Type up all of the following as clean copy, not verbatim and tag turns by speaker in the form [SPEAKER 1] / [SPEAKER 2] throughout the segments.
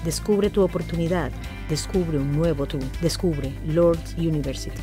[SPEAKER 1] Descubre tu oportunidad. Descubre un nuevo tú. Descubre Lourdes University.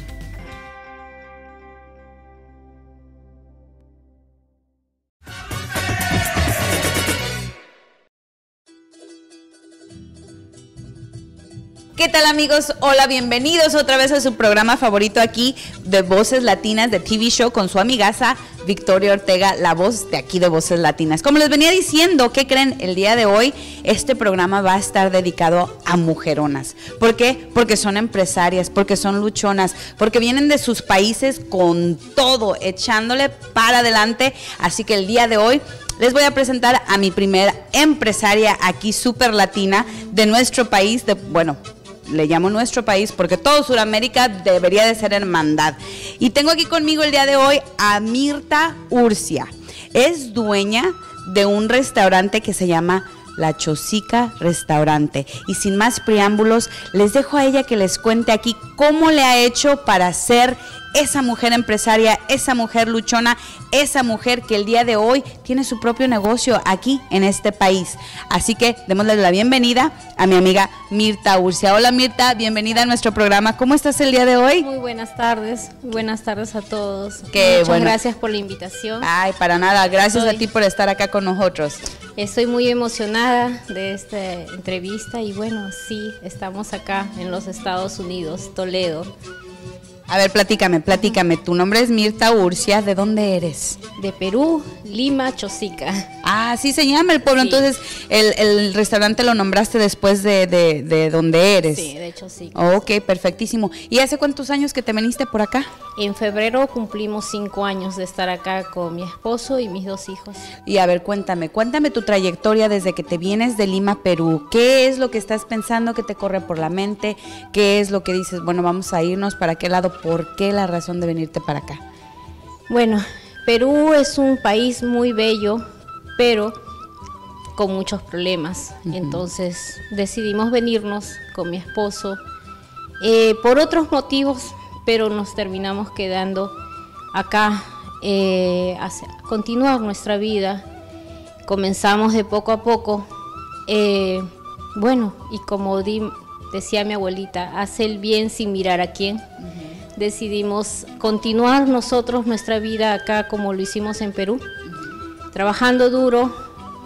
[SPEAKER 2] ¿Qué tal, amigos? Hola, bienvenidos otra vez a su programa favorito aquí de Voces Latinas de TV Show con su amigaza Victoria Ortega, la voz de aquí de Voces Latinas. Como les venía diciendo, ¿qué creen? El día de hoy este programa va a estar dedicado a mujeronas. ¿Por qué? Porque son empresarias, porque son luchonas, porque vienen de sus países con todo, echándole para adelante. Así que el día de hoy les voy a presentar a mi primera empresaria aquí súper latina de nuestro país, le llamo nuestro país porque todo Sudamérica debería de ser hermandad. Y tengo aquí conmigo el día de hoy a Mirta Urcia. Es dueña de un restaurante que se llama La Chosica Restaurante. Y sin más preámbulos, les dejo a ella que les cuente aquí cómo le ha hecho para ser esa mujer empresaria, esa mujer luchona, esa mujer que el día de hoy tiene su propio negocio aquí en este país. Así que démosle la bienvenida a mi amiga Mirta Urcia. Hola Mirta, bienvenida a nuestro programa. ¿Cómo estás el día de hoy?
[SPEAKER 3] Muy buenas tardes a todos.
[SPEAKER 2] Muchas
[SPEAKER 3] gracias por la invitación.
[SPEAKER 2] Ay, para nada, gracias a ti por estar acá con nosotros.
[SPEAKER 3] Estoy muy emocionada de esta entrevista y bueno, sí, estamos acá en los Estados Unidos, Toledo.
[SPEAKER 2] A ver, platícame, tu nombre es Mirta Urcia, ¿de dónde eres?
[SPEAKER 3] De Perú, Lima, Chosica.
[SPEAKER 2] Ah, así se llama el pueblo, sí. Entonces el restaurante lo nombraste después de donde eres.
[SPEAKER 3] Sí, de Chosica.
[SPEAKER 2] Ok, perfectísimo. ¿Y hace cuántos años que te viniste por acá?
[SPEAKER 3] En febrero cumplimos 5 años de estar acá con mi esposo y mis 2 hijos.
[SPEAKER 2] Y a ver, cuéntame tu trayectoria desde que te vienes de Lima, Perú. ¿Qué es lo que estás pensando que te corre por la mente? ¿Qué es lo que dices, bueno, vamos a irnos para qué lado? ¿Por qué la razón de venirte para acá?
[SPEAKER 3] Bueno, Perú es un país muy bello, pero con muchos problemas. Entonces decidimos venirnos con mi esposo por otros motivos, pero nos terminamos quedando acá a continuar nuestra vida. Comenzamos de poco a poco. Bueno, y como decía mi abuelita, hace el bien sin mirar a quién. Decidimos continuar nosotros nuestra vida acá como lo hicimos en Perú, trabajando duro,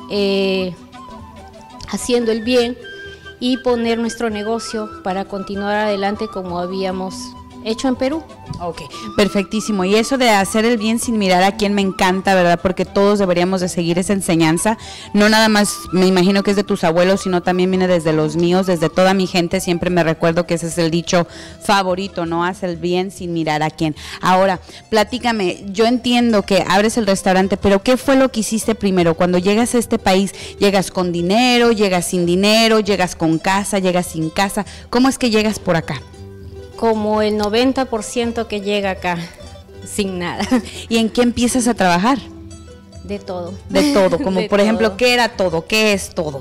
[SPEAKER 3] haciendo el bien y poner nuestro negocio para continuar adelante como habíamos hecho en Perú.
[SPEAKER 2] Ok, perfectísimo. Y eso de hacer el bien sin mirar a quién me encanta, ¿verdad? Porque todos deberíamos de seguir esa enseñanza. No nada más, me imagino que es de tus abuelos, sino también viene desde los míos, desde toda mi gente. Siempre me recuerdo que ese es el dicho favorito, ¿no? Haz el bien sin mirar a quién. Ahora, platícame, yo entiendo que abres el restaurante, pero ¿qué fue lo que hiciste primero? Cuando llegas a este país, ¿llegas con dinero, llegas sin dinero, llegas con casa, llegas sin casa? ¿Cómo es que llegas por acá?
[SPEAKER 3] Como el 90% que llega acá, sin nada.
[SPEAKER 2] ¿Y en qué empiezas a trabajar?
[SPEAKER 3] De todo.
[SPEAKER 2] De todo, como
[SPEAKER 3] de
[SPEAKER 2] por
[SPEAKER 3] todo.
[SPEAKER 2] Ejemplo, ¿qué era todo? ¿Qué es todo?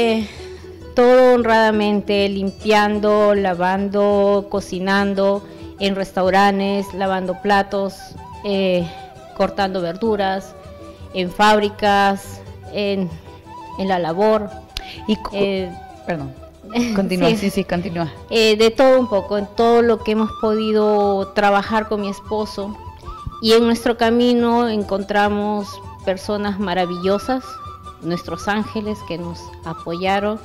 [SPEAKER 3] Todo honradamente, limpiando, lavando, cocinando, en restaurantes, lavando platos, cortando verduras, en fábricas, en la labor.
[SPEAKER 2] Y perdón. Continúa, sí, continúa.
[SPEAKER 3] De todo un poco, en todo lo que hemos podido trabajar con mi esposo. Y en nuestro camino encontramos personas maravillosas, nuestros ángeles que nos apoyaron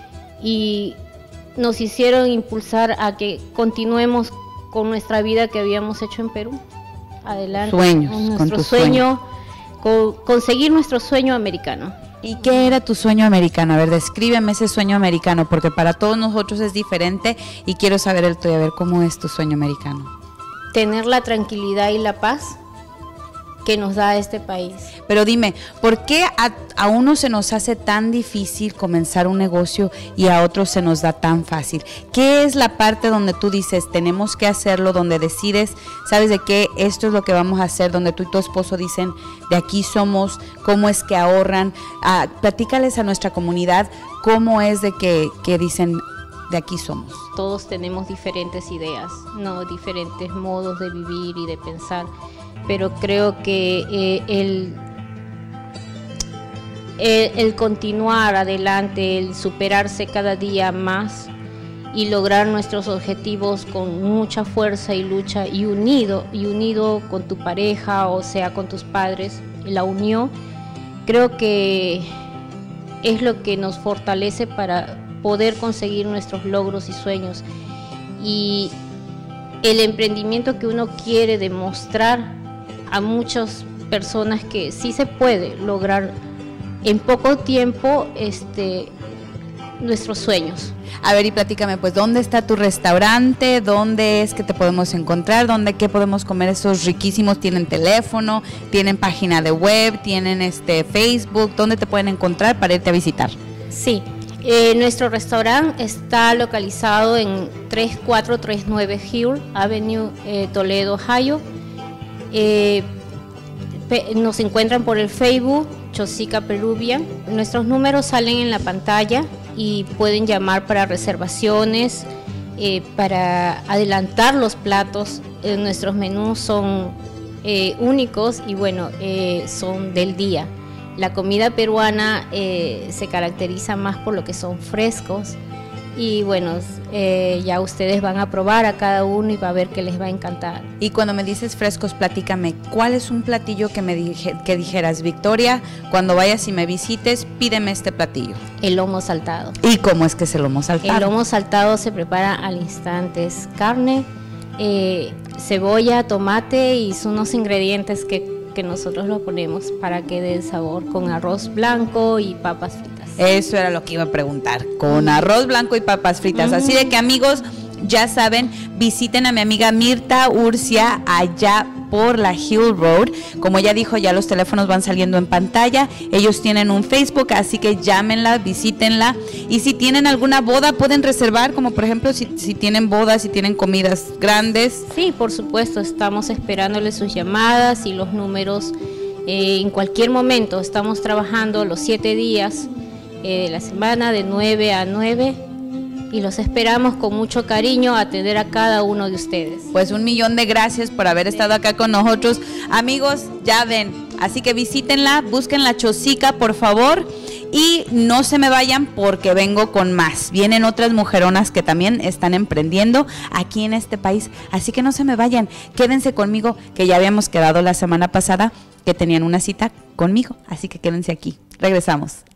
[SPEAKER 3] y nos hicieron impulsar a que continuemos con nuestra vida que habíamos hecho en Perú. Adelante.
[SPEAKER 2] Con tu sueño.
[SPEAKER 3] Conseguir nuestro sueño americano.
[SPEAKER 2] ¿Y qué era tu sueño americano? A ver, descríbeme ese sueño americano, porque para todos nosotros es diferente y quiero saber el tuyo, a ver cómo es tu sueño americano.
[SPEAKER 3] Tener la tranquilidad y la paz que nos da este país.
[SPEAKER 2] Pero dime, ¿por qué a uno se nos hace tan difícil comenzar un negocio y a otros se nos da tan fácil? ¿Qué es la parte donde tú dices, tenemos que hacerlo, donde decides, sabes de qué, esto es lo que vamos a hacer, donde tú y tu esposo dicen, de aquí somos, cómo es que ahorran? Platícales a nuestra comunidad cómo es de que dicen, de aquí somos.
[SPEAKER 3] Todos tenemos diferentes ideas, no diferentes modos de vivir y de pensar, pero creo que el continuar adelante, el superarse cada día más y lograr nuestros objetivos con mucha fuerza y lucha y unido con tu pareja, o sea, con tus padres, la unión, creo que es lo que nos fortalece para poder conseguir nuestros logros y sueños. Y el emprendimiento que uno quiere demostrar a muchas personas que sí se puede lograr en poco tiempo nuestros sueños.
[SPEAKER 2] A ver, y platícame, pues, ¿dónde está tu restaurante? ¿Dónde es que te podemos encontrar? ¿Qué podemos comer esos riquísimos? ¿Tienen teléfono? ¿Tienen página de web? ¿Tienen Facebook? ¿Dónde te pueden encontrar para irte a visitar?
[SPEAKER 3] Sí, nuestro restaurante está localizado en 3439 Hill Avenue, Toledo, Ohio. Nos encuentran por el Facebook, Chosica Peruvian. Nuestros números salen en la pantalla y pueden llamar para reservaciones, para adelantar los platos. Nuestros menús son únicos y bueno, son del día. La comida peruana se caracteriza más por lo que son frescos y bueno, ya ustedes van a probar a cada uno y va a ver que les va a encantar.
[SPEAKER 2] Y cuando me dices frescos, platícame, ¿cuál es un platillo que dijeras, Victoria, cuando vayas y me visites, pídeme este platillo?
[SPEAKER 3] El lomo saltado.
[SPEAKER 2] ¿Y cómo es que es el lomo saltado?
[SPEAKER 3] El lomo saltado se prepara al instante, es carne, cebolla, tomate y son unos ingredientes que nosotros lo ponemos para que dé el sabor, con arroz blanco y papas fritas.
[SPEAKER 2] Eso era lo que iba a preguntar, con arroz blanco y papas fritas. Así de que, amigos, ya saben, visiten a mi amiga Mirta Urcia allá por la Hill Road. Como ya dijo, ya los teléfonos van saliendo en pantalla. Ellos tienen un Facebook, así que llámenla, visítenla. Y si tienen alguna boda, pueden reservar, como por ejemplo, si tienen bodas, si tienen comidas grandes.
[SPEAKER 3] Sí, por supuesto, estamos esperándole sus llamadas y los números en cualquier momento. Estamos trabajando los 7 días de la semana, de 9 a 9. Y los esperamos con mucho cariño a atender a cada uno de ustedes.
[SPEAKER 2] Pues 1,000,000 de gracias por haber estado acá con nosotros. Amigos, ya ven, así que visítenla, busquen la Chosica, por favor, y no se me vayan porque vengo con más. Vienen otras mujeronas que también están emprendiendo aquí en este país, así que no se me vayan, quédense conmigo, que ya habíamos quedado la semana pasada que tenían una cita conmigo, así que quédense aquí. Regresamos.